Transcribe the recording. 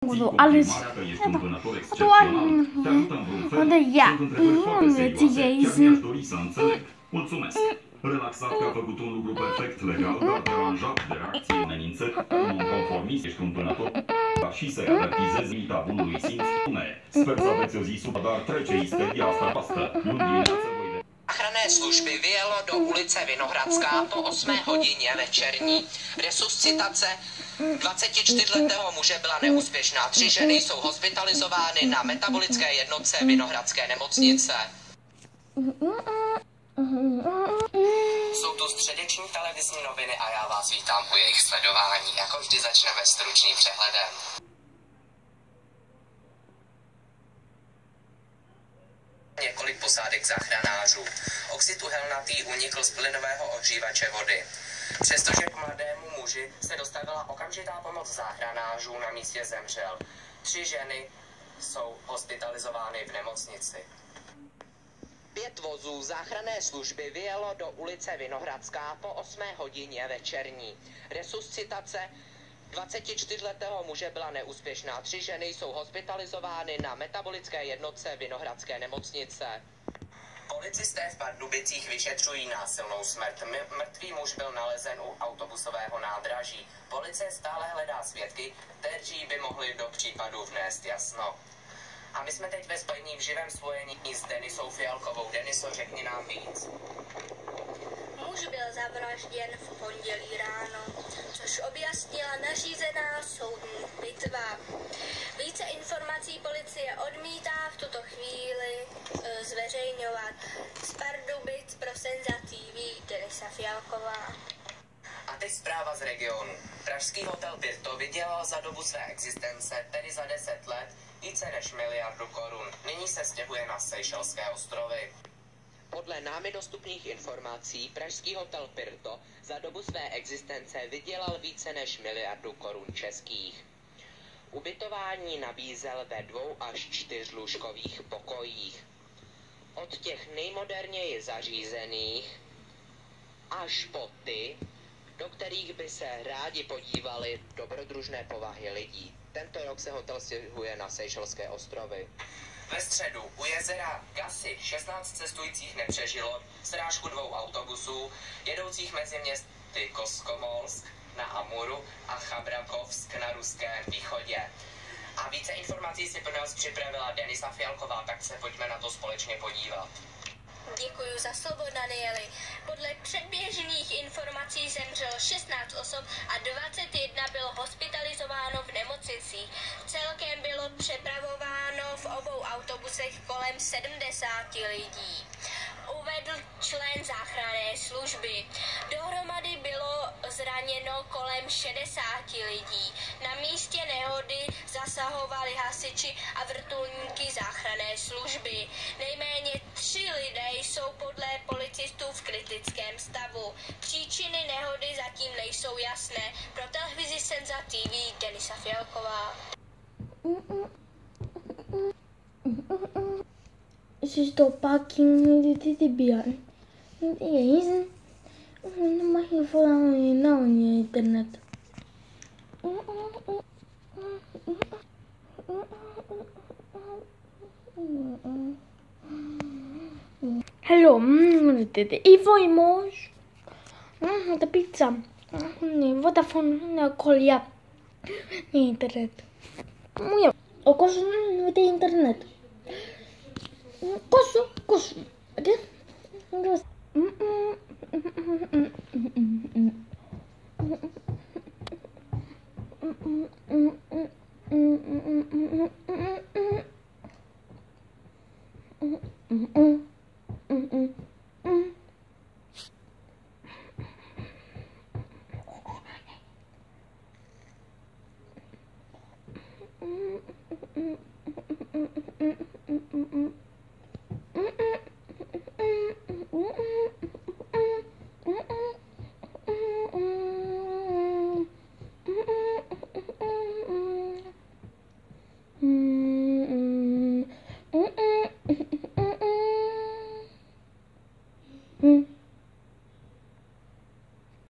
modo alles. Unde ia? Mulțumesc! Relaxat că a făcut un lucru perfect legal, dar deranjat de reacții amenințări, un conformist, ești un vânător, și să-i avertizezi limita bunului simț. Sper să aveți o zi super, dar trece isteria asta pastă. Luni dimineață voi de... Záchranné služby vyjelo do ulice Vinohradská po 8 hodině večerní. Resuscitace 24letého muže byla neúspěšná. 3 ženy jsou hospitalizovány na metabolické jednotce Vinohradské nemocnice. Jsou tu středeční televizní noviny a já vás vítám u jejich sledování. Jako vždy začneme stručným přehledem. Několik posádek záchranářů. Oxid uhelnatý unikl z plynového ohřívače vody. Přestože k mladému muži se dostavila okamžitá pomoc záchranářů, na místě zemřel. 3 ženy jsou hospitalizovány v nemocnici. 5 vozů záchranné služby vyjelo do ulice Vinohradská po 8 hodině večerní. Resuscitace 24letého muže byla neúspěšná. 3 ženy jsou hospitalizovány na metabolické jednotce Vinohradské nemocnice. Policisté v Pardubicích vyšetřují násilnou smrt. Mrtvý muž byl nalezen u autobusového nádraží. Policie stále hledá svědky, kteří by mohli do případu vnést jasno. A my jsme teď ve spojení v živém spojení s Denisou Fialkovou. Deniso, řekni nám víc. Muž byl zavražděn v pondělí ráno, což objasnila nařízená soudní pitva. Více informací policie odmítá v tuto chvíli zveřejňovat. Z Pardubic pro Senza TV Denisa Fialková. A teď zpráva z regionu. Pražský hotel Birto vydělal za dobu své existence, tedy za 10 let, více než 1 miliardu korun. Nyní se stěhuje na Seychelské ostrovy. Podle námi dostupných informací pražský hotel Pirto za dobu své existence vydělal více než 1 miliardu korun českých. Ubytování nabízel ve 2 až 4 lůžkových pokojích. Od těch nejmoderněji zařízených až po ty, do kterých by se rádi podívali dobrodružné povahy lidí. Tento rok se hotel stěhuje na Seychelské ostrovy. Ve středu u jezera Gasy 16 cestujících nepřežilo srážku 2 autobusů jedoucích mezi městy Koskomolsk na Amuru a Chabrakovsk na ruském východě. A více informací si pro nás připravila Denisa Fialková, tak se pojďme na to společně podívat. Děkuji za slovo, Danieli. Podle předběžných informací zemřelo 16 osob a 21 bylo hospitalizováno v nemocnicích. Celkem bylo přepravováno v obou autobusech kolem 70 lidí. Uvedl člen záchranné služby. Dohromady bylo zraněno kolem 60 lidí. Na místě nehody zasahovali hasiči a vrtulníky záchranné služby. Nejméně 3 lidé jsou podle policistů v kritickém stavu. Příčiny nehody zatím nejsou jasné. Pro televizi Senza TV Denisa Fialková. Se stoppa aqui no TTBR. E é isso? Não mais eu falar não na internet. Hello, e fuimos da pizza. Vodafone Kolia internet. O coso não tem internet. Coso. Aqui.